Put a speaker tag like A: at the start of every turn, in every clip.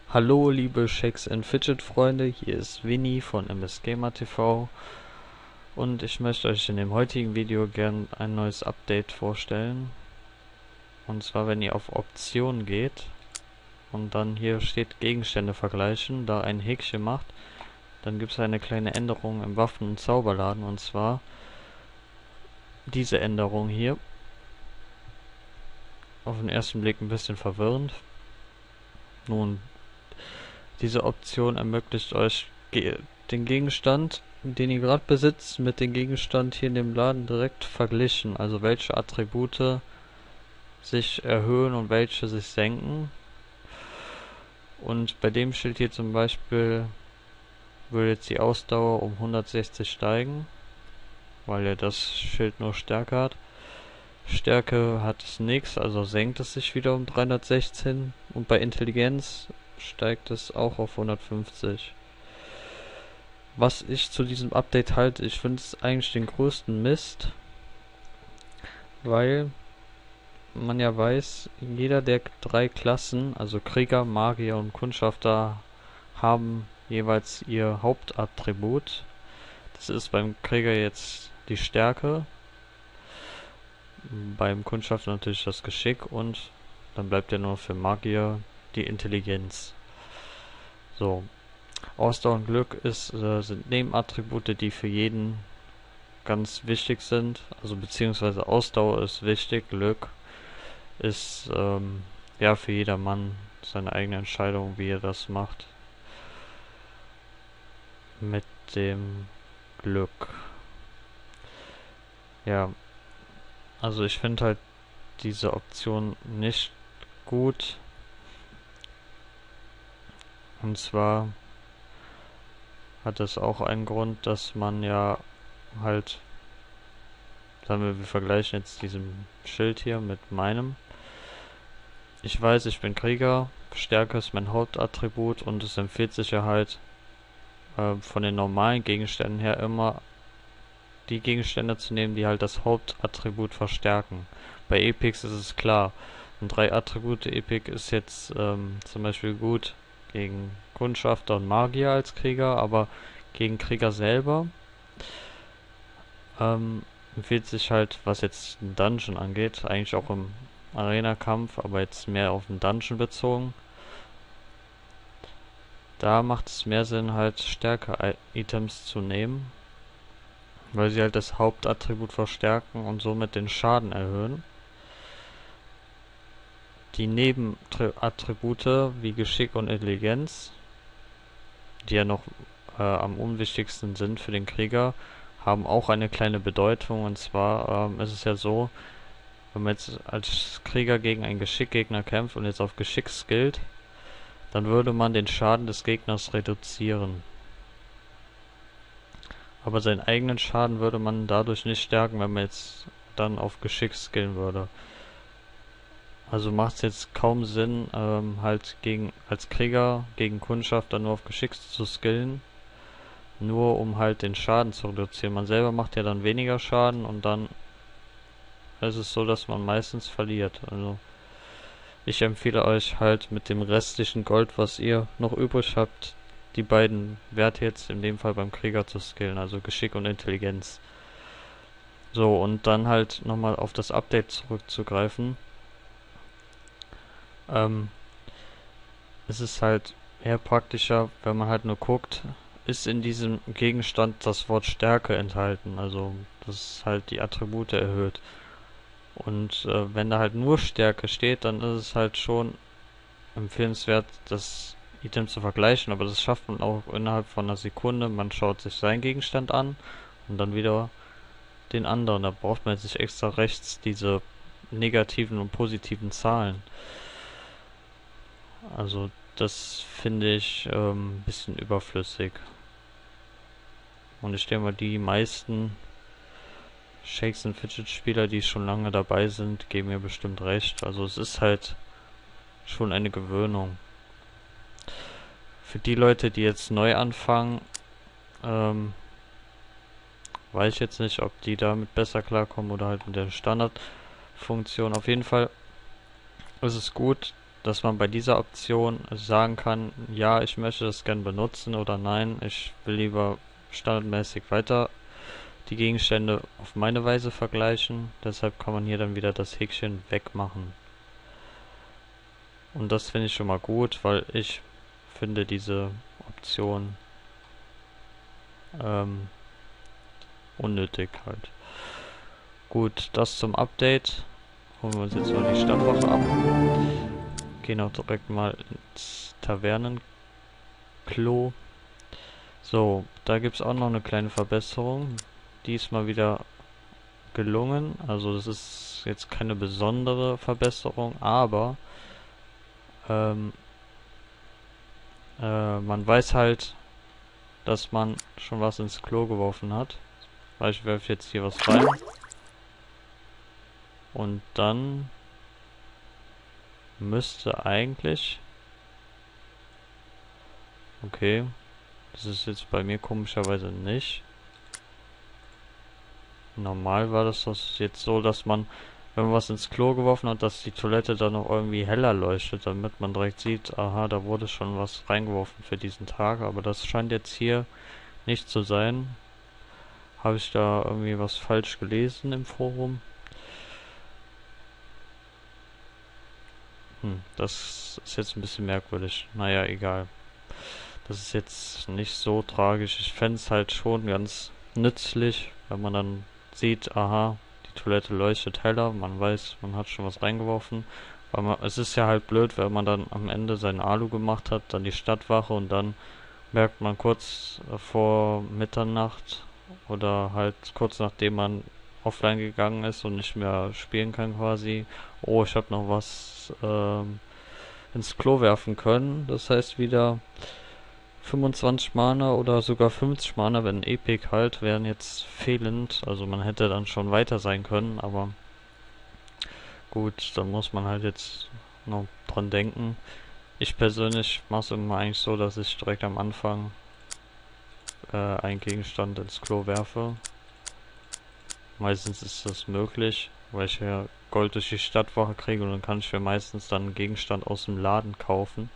A: Hallo liebe Shakes and Fidget Freunde, hier ist Winnie von MS Gamer TV und ich möchte euch in dem heutigen Video gern ein neues Update vorstellen. Und zwar, wenn ihr auf Optionen geht und dann hier steht Gegenstände vergleichen, da ein Häkchen macht, dann gibt es eine kleine Änderung im Waffen- und Zauberladen, und zwar diese Änderung hier. Auf den ersten Blick ein bisschen verwirrend. Nun, diese Option ermöglicht euch den Gegenstand, den ihr gerade besitzt, mit dem Gegenstand hier in dem Laden direkt verglichen. Also welche Attribute sich erhöhen und welche sich senken. Und bei dem Schild hier zum Beispiel würde jetzt die Ausdauer um 160 steigen, weil er das Schild nur Stärke hat. Stärke hat es nichts, also senkt es sich wieder um 316. Und bei Intelligenz steigt es auch auf 150. Was ich zu diesem Update halte, ich finde es eigentlich den größten Mist, weil man ja weiß, jeder der drei Klassen, also Krieger, Magier und Kundschafter, haben jeweils ihr Hauptattribut. Das ist beim Krieger jetzt die Stärke, beim Kundschafter natürlich das Geschick und dann bleibt ja nur für Magier die Intelligenz. So. Ausdauer und Glück sind Nebenattribute, die für jeden ganz wichtig sind. Also beziehungsweise Ausdauer ist wichtig, Glück ist ja für jedermann seine eigene Entscheidung, wie er das macht. Mit dem Glück. Ja, also ich finde halt diese Option nicht gut. Und zwar hat es auch einen Grund, dass man ja halt, sagen wir vergleichen jetzt diesem Schild hier mit meinem. Ich weiß, ich bin Krieger, Stärke ist mein Hauptattribut und es empfiehlt sich ja halt von den normalen Gegenständen her immer die Gegenstände zu nehmen, die halt das Hauptattribut verstärken. Bei Epics ist es klar. Ein 3 Attribute-Epic ist jetzt zum Beispiel gut gegen Kundschafter und Magier als Krieger, aber gegen Krieger selber empfiehlt sich halt, was jetzt den Dungeon angeht, eigentlich auch im Arena-Kampf, aber jetzt mehr auf den Dungeon bezogen. Da macht es mehr Sinn, halt Stärke-Items zu nehmen, weil sie halt das Hauptattribut verstärken und somit den Schaden erhöhen. Die Nebenattribute wie Geschick und Intelligenz, die ja noch am unwichtigsten sind für den Krieger, haben auch eine kleine Bedeutung. Und zwar ist es ja so, wenn man jetzt als Krieger gegen einen Geschickgegner kämpft und jetzt auf Geschick skillt, dann würde man den Schaden des Gegners reduzieren. Aber seinen eigenen Schaden würde man dadurch nicht stärken, wenn man jetzt dann auf Geschick skillen würde. Also macht es jetzt kaum Sinn, halt als Krieger gegen Kundschafter nur auf Geschick zu skillen, nur um halt den Schaden zu reduzieren. Man selber macht ja dann weniger Schaden und dann ist es so, dass man meistens verliert. Also ich empfehle euch halt mit dem restlichen Gold, was ihr noch übrig habt, die beiden Werte jetzt in dem Fall beim Krieger zu skillen, also Geschick und Intelligenz. So, und dann halt nochmal auf das Update zurückzugreifen. Es ist halt eher praktischer, wenn man halt nur guckt, ist in diesem Gegenstand das Wort Stärke enthalten, also das halt die Attribute erhöht. Und wenn da halt nur Stärke steht, dann ist es halt schon empfehlenswert, das Item zu vergleichen, aber das schafft man auch innerhalb von einer Sekunde. Man schaut sich seinen Gegenstand an und dann wieder den anderen. Da braucht man jetzt nicht extra rechts diese negativen und positiven Zahlen. Also das finde ich ein bisschen überflüssig. Und ich denke mal, die meisten Shakes and Fidget Spieler, die schon lange dabei sind, geben mir bestimmt recht. Also es ist halt schon eine Gewöhnung. Für die Leute, die jetzt neu anfangen, weiß ich jetzt nicht, ob die damit besser klarkommen oder halt mit der Standardfunktion. Auf jeden Fall ist es gut, dass man bei dieser Option sagen kann, ja, ich möchte das gern benutzen oder nein, ich will lieber standardmäßig weiter die Gegenstände auf meine Weise vergleichen. Deshalb kann man hier dann wieder das Häkchen wegmachen. Und das finde ich schon mal gut, weil ich finde diese Option unnötig halt. Gut, das zum Update. Holen wir uns jetzt mal die Stadtwache ab. Gehen auch direkt mal ins Tavernenklo. So, da gibt es auch noch eine kleine Verbesserung. Diesmal wieder gelungen. Also das ist jetzt keine besondere Verbesserung, aber man weiß halt, dass man schon was ins Klo geworfen hat. Weil ich werfe jetzt hier was rein. Und dann müsste eigentlich... Okay, das ist jetzt bei mir komischerweise nicht. Normal war das jetzt so, dass man, wenn man was ins Klo geworfen hat, dass die Toilette dann noch irgendwie heller leuchtet, damit man direkt sieht, aha, da wurde schon was reingeworfen für diesen Tag. Aber das scheint jetzt hier nicht zu sein. Habe ich da irgendwie was falsch gelesen im Forum? Das ist jetzt ein bisschen merkwürdig. Naja, egal. Das ist jetzt nicht so tragisch. Ich fände es halt schon ganz nützlich, wenn man dann sieht, aha, die Toilette leuchtet heller, man weiß, man hat schon was reingeworfen. Aber es ist ja halt blöd, wenn man dann am Ende sein Alu gemacht hat, dann die Stadtwache und dann merkt man kurz vor Mitternacht oder halt kurz nachdem man offline gegangen ist und nicht mehr spielen kann quasi, oh, ich habe noch was ins Klo werfen können. Das heißt wieder 25 Mana oder sogar 50 Mana, wenn Epic halt, wären jetzt fehlend. Also man hätte dann schon weiter sein können, aber gut, da muss man halt jetzt noch dran denken. Ich persönlich mache es immer eigentlich so, dass ich direkt am Anfang einen Gegenstand ins Klo werfe. Meistens ist das möglich, weil ich ja Gold durch die Stadtwache kriege und dann kann ich mir meistens dann einen Gegenstand aus dem Laden kaufen.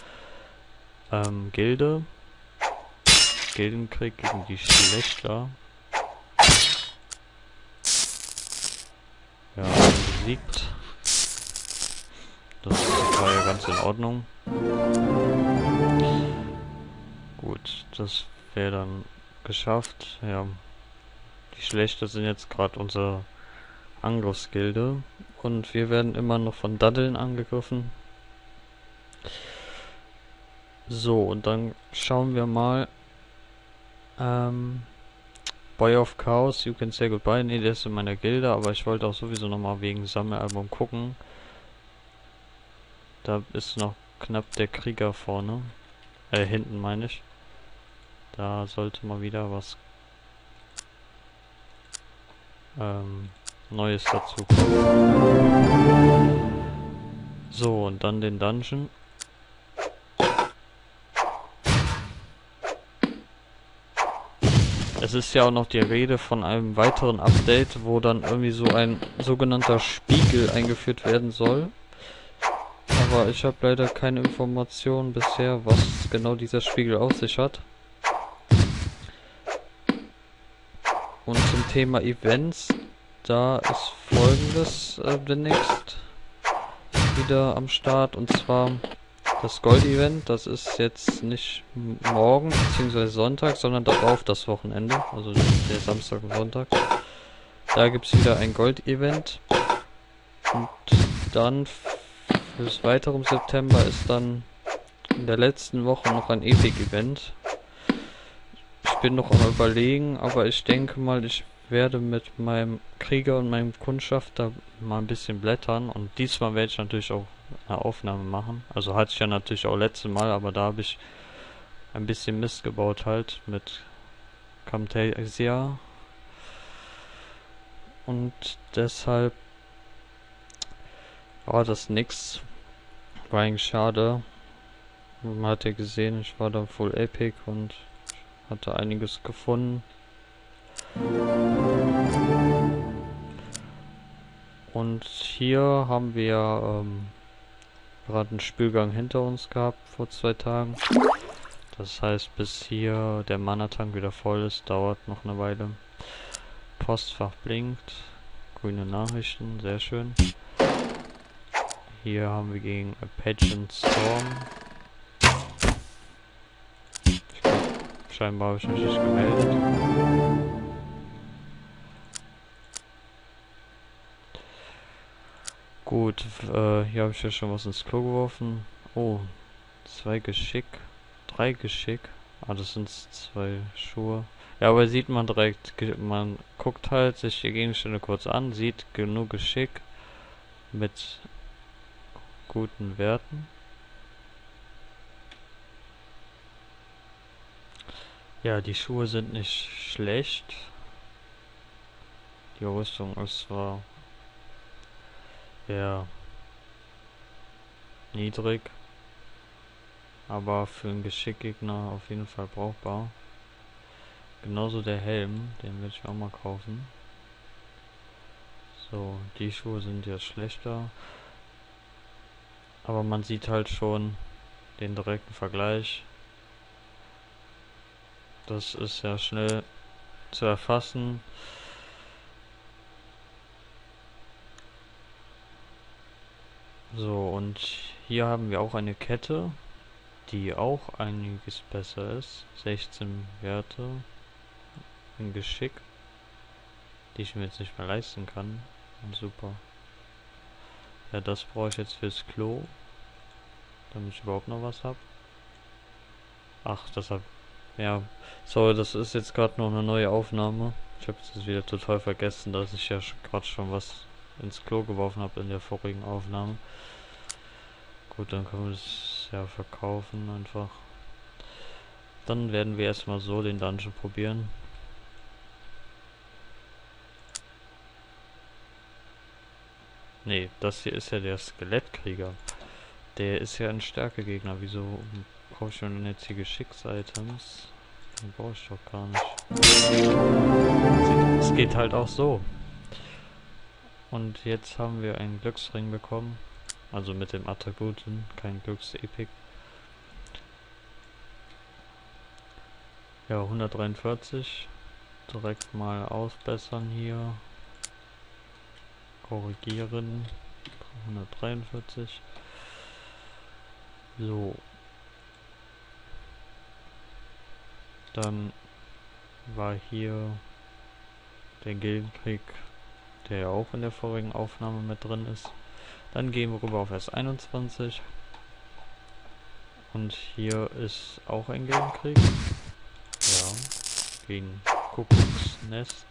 A: Gilde. Gildenkrieg gegen die Schlechter. Ja, besiegt. Das war ja ganz in Ordnung. Gut, das wäre dann geschafft. Ja, die Schlechter sind jetzt gerade unsere Angriffsgilde. Und wir werden immer noch von Daddeln angegriffen. So, und dann schauen wir mal. Boy of Chaos, you can say goodbye. Ne, der ist in meiner Gilde, aber ich wollte auch sowieso nochmal wegen Sammelalbum gucken. Da ist noch knapp der Krieger vorne. Hinten meine ich. Da sollte mal wieder was Neues dazu kommen. So, und dann den Dungeon. Es ist ja auch noch die Rede von einem weiteren Update, wo dann irgendwie so ein sogenannter Spiegel eingeführt werden soll. Aber ich habe leider keine Informationen bisher, was genau dieser Spiegel auf sich hat. Und zum Thema Events, da ist Folgendes demnächst wieder am Start, und zwar das Gold-Event. Das ist jetzt nicht morgen bzw. Sonntag, sondern darauf das Wochenende, also der Samstag und Sonntag. Da gibt es wieder ein Gold-Event. Und dann fürs weitere im September ist dann in der letzten Woche noch ein Epic-Event. Ich bin noch am Überlegen, aber ich denke mal, ich werde mit meinem Krieger und meinem Kundschafter mal ein bisschen blättern, und diesmal werde ich natürlich auch eine Aufnahme machen. Also hatte ich ja natürlich auch letztes Mal, aber da habe ich ein bisschen Mist gebaut halt mit Camtasia. Und deshalb war das nix. War eigentlich schade. Man hat ja gesehen, ich war da Full Epic und hatte einiges gefunden. Und hier haben wir gerade einen Spülgang hinter uns gehabt vor 2 Tagen. Das heißt, bis hier der Mana-Tank wieder voll ist, dauert noch eine Weile. Postfach blinkt. Grüne Nachrichten, sehr schön. Hier haben wir gegen Apache Storm. Scheinbar habe ich mich nicht gemeldet. Gut, hier habe ich ja schon was ins Klo geworfen. Oh, 2 Geschick, 3 Geschick. Ah, das sind 2 Schuhe. Ja, aber sieht man direkt, man guckt halt sich die Gegenstände kurz an, sieht genug Geschick mit guten Werten. Ja, die Schuhe sind nicht schlecht. Die Rüstung ist zwar eher niedrig, aber für einen Geschickgegner auf jeden Fall brauchbar. Genauso der Helm, den will ich auch mal kaufen. So, die Schuhe sind jetzt schlechter. Aber man sieht halt schon den direkten Vergleich. Das ist ja schnell zu erfassen. So, und hier haben wir auch eine Kette, die auch einiges besser ist. 16 Werte in Geschick, die ich mir jetzt nicht mehr leisten kann. Und super. Ja, das brauche ich jetzt fürs Klo, damit ich überhaupt noch was habe. Ach, das hab... Ja, sorry, das ist jetzt gerade noch eine neue Aufnahme. Ich habe jetzt wieder total vergessen, dass ich ja gerade schon was ins Klo geworfen habe in der vorigen Aufnahme. Gut, dann können wir es ja verkaufen einfach. Dann werden wir erstmal so den Dungeon probieren. Nee, das hier ist ja der Skelettkrieger. Der ist ja ein Stärkegegner. Wieso brauche ich denn jetzt hier Geschicks-Items? Den brauche ich doch gar nicht. Es geht halt auch so. Und jetzt haben wir einen Glücksring bekommen. Also mit dem Attributen, kein Glücksepik. Ja, 143. Direkt mal ausbessern hier. Korrigieren. 143. So. Dann war hier der Gildenkrieg, der ja auch in der vorigen Aufnahme mit drin ist. Dann gehen wir rüber auf S21. Und hier ist auch ein Gildenkrieg. Ja, gegen Kuckucksnest.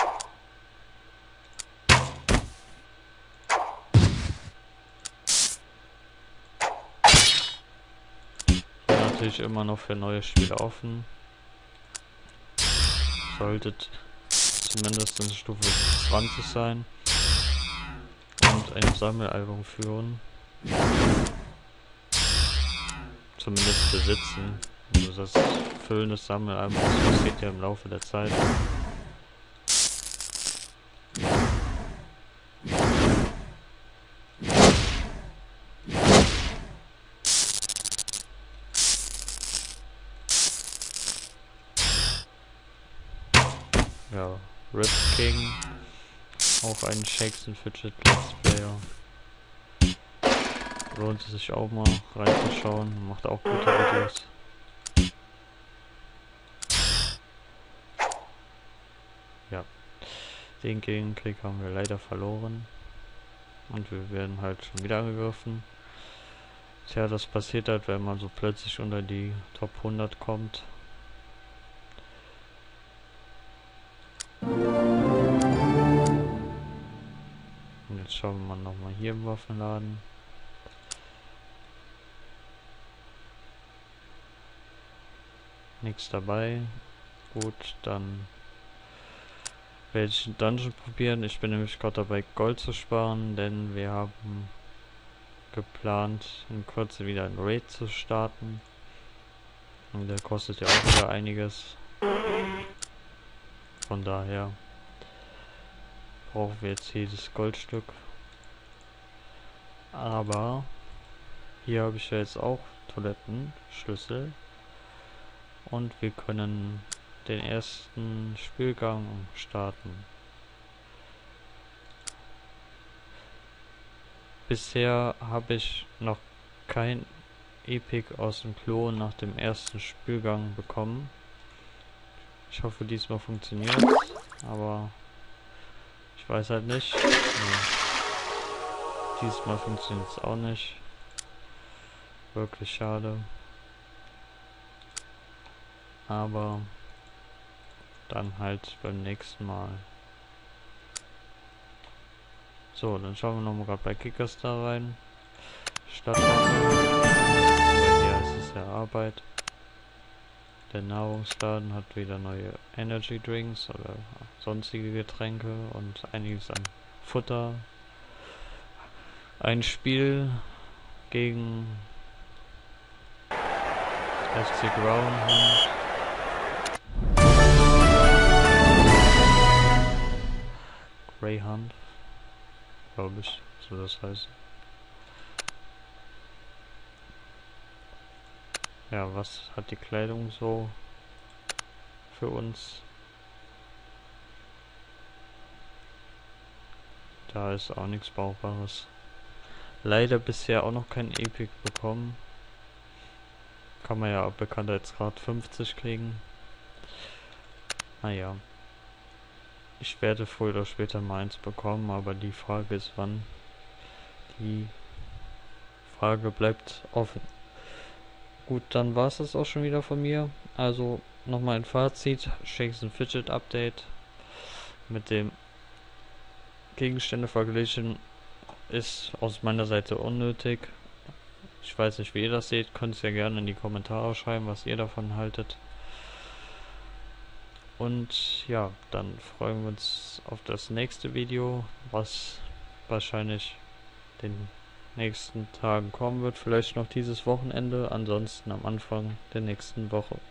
A: Hier natürlich immer noch für neue Spiele offen. Solltet zumindest in Stufe 20 sein und ein Sammelalbum führen. Zumindest besitzen. Also das Füllen des Sammelalbums passiert ja im Laufe der Zeit. Ja, Rip King, auch ein Shakes and Fidget Let's Player. Lohnt es sich auch mal reinzuschauen, macht auch gute Videos. Ja, den Gegenkrieg haben wir leider verloren. Und wir werden halt schon wieder angegriffen. Tja, das passiert halt, wenn man so plötzlich unter die Top 100 kommt. Und jetzt schauen wir mal nochmal hier im Waffenladen. Nichts dabei. Gut, dann werde ich einen Dungeon probieren. Ich bin nämlich gerade dabei, Gold zu sparen, denn wir haben geplant, in Kürze wieder ein Raid zu starten. Und der kostet ja auch wieder einiges. Von daher brauchen wir jetzt jedes Goldstück. Aber Hier habe ich ja jetzt auch Toilettenschlüssel. Und wir können den ersten Spielgang starten. Bisher habe ich noch kein Epic aus dem Klo nach dem ersten Spielgang bekommen. Ich hoffe, diesmal funktioniert, aber ich weiß halt nicht. Nee. Diesmal funktioniert es auch nicht. Wirklich schade. Aber dann halt beim nächsten Mal. So, dann schauen wir nochmal gerade bei Kickers da rein. Stadtwaffe. Hier ist es ja Arbeit. Der Nahrungsladen hat wieder neue Energy Drinks oder sonstige Getränke und einiges an Futter. Ein Spiel gegen FC Groundhund. Greyhound, glaube ich, so das heißt. Ja, was hat die Kleidung so für uns? Da ist auch nichts Brauchbares. Leider bisher auch noch kein Epic bekommen. Kann man ja auch Bekanntheitsgrad 50 kriegen. Naja. Ich werde früher oder später mal eins bekommen, aber die Frage ist wann. Die Frage bleibt offen. Gut, dann war es das auch schon wieder von mir. Also nochmal ein Fazit. Shakes and Fidget Update mit dem Gegenstände verglichen ist aus meiner Seite unnötig. Ich weiß nicht, wie ihr das seht. Könnt es ja gerne in die Kommentare schreiben, was ihr davon haltet. Und ja, dann freuen wir uns auf das nächste Video, was wahrscheinlich den nächsten Tagen kommen wird. Vielleicht noch dieses Wochenende, ansonsten am Anfang der nächsten Woche.